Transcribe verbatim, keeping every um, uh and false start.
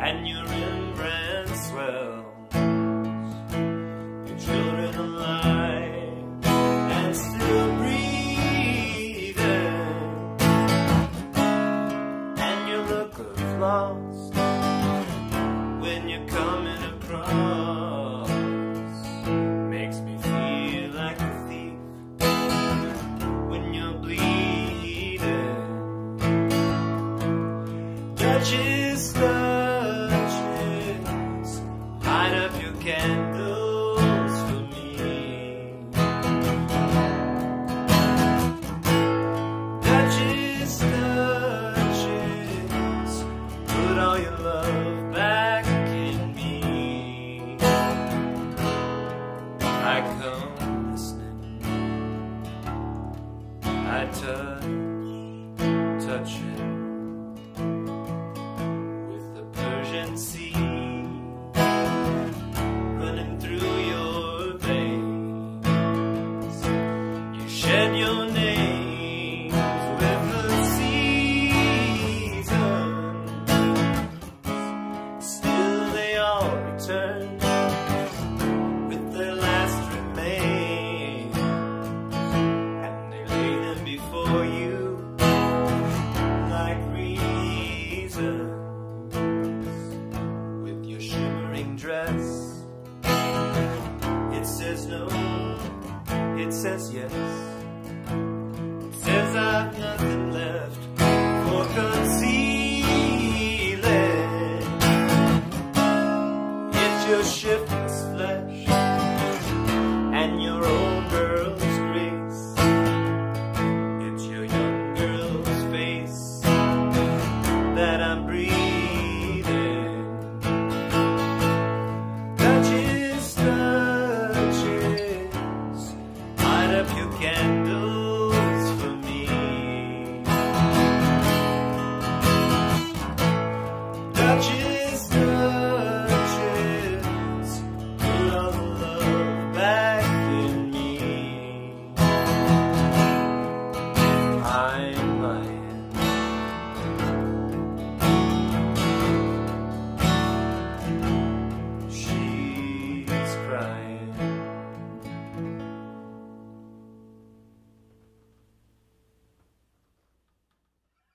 and your Rembrandt swells, your children alive and still breathing, and your look of lost when you're coming across makes me feel like a thief when you're bleeding. Duchess, Duchess, light up your candles for me. Duchess, Duchess, put all your love back in me. I come listening, I touch, touch it with the Persian Sea running through your veins. You shed your names with the seasons, still they all return with their last remains, and they lay them before you like reasons. With your shimmering dress, it says no, it says yes, it says I've nothing left for concealing. It's your shiftless flesh and your old girl's grace. It's your young girl's face that I'm breathing.